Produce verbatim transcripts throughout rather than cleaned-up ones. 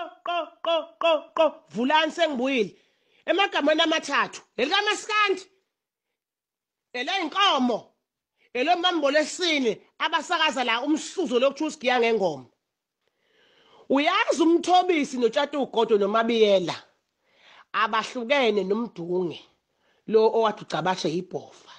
qo qo qo qo Vulani sengibuyile emagameni amathathu elikaMaskandi ele inkomo elo mambo lesine abasakaza la umsuzo lokuthu usigiya ngengoma uyazi umthobisi noTshatu uGodo noMabiyela abahlukene nomdunge lo owathi ucabashe ibhofa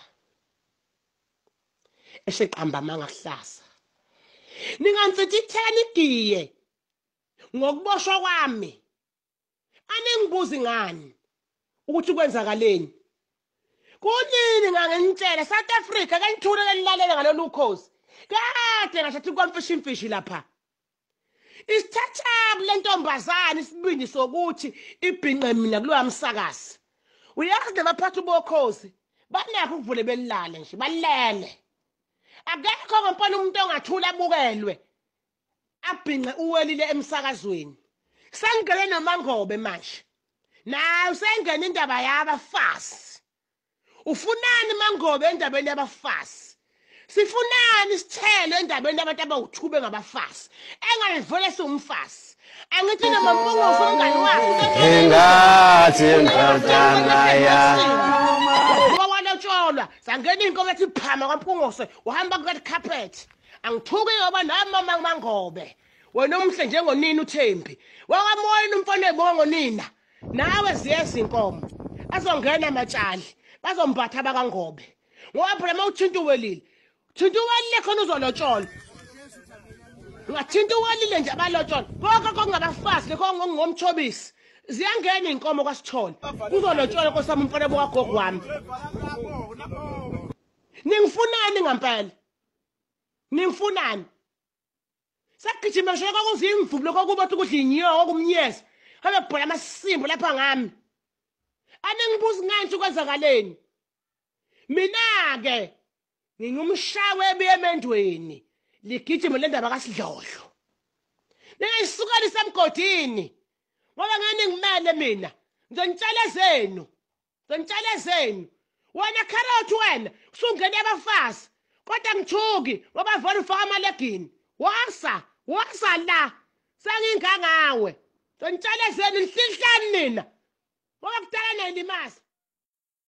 eseqamba manga kuhlasa ningantsithi ten igiye ngokuboshwa kwami aningibuzi ngani ukuthi kwenzakaleni kunini ngangentshela South Africa kanithule lelilalela ngalolu ukhozi kade ngashathi kwamfishi imfishi lapha isithathabu lentombazana isibindi sokuthi ibhinqe mina kuloya msakazi uyazi nabaphathi bokhozi banakho ukuvule belilale nje balele akekho ngompana umuntu ongathula abukelwe abhinqe uwelile emsakazweni sengele noMangobe manje nawu sengena indaba yabafazi ufunani Mangobe endabeni yabafazi sifunani isithelo endabeni yabantu abawuthube ngabafazi engayivole siumfazi angithi noMampunguso umngani wakhe engathi entantana ya wawalotsholwa sangena inkomo ethi phama kwaMpunguso uhamba ku red carpet angithuki ngoba nama Mangobe wena umhle njengonini uThembi wakamoyini umfana ebongo nina nawe ziyeza inkomo azongena amatshali bazombatha abakangobe ngoba phela mawuthinta uwelile thinta uwelile khona uzolotshola ngathinta uwelile nje abalotshola bonke kongabafazi lekho ngomthobisi ziyangena inkomo kwaSithole uzolotshola nkosami umfana bokagogo wami ningifunani ngempela ningifunani sakugijima nje kokuzimvubu lokho kuba ukuthi inyoka kumnyeza habe bhola amasimbo lapha ngami aningibuzi ngani ukwenzakaleni mina ke ngingumshawe ebiyemendweni ligijima lendaba kaSidlodlo ningayisukela isemgodini ngoba ngani ngimele mina ngizonitshela zenu ngizonitshela zenu wena carrot wena usungene abafazi kodwa ngithuki ngoba vele ufaka amalegini wasa wasa la sengingangawe ngizonitshela zenu nihlihlani nina ngoba kudala nelimazi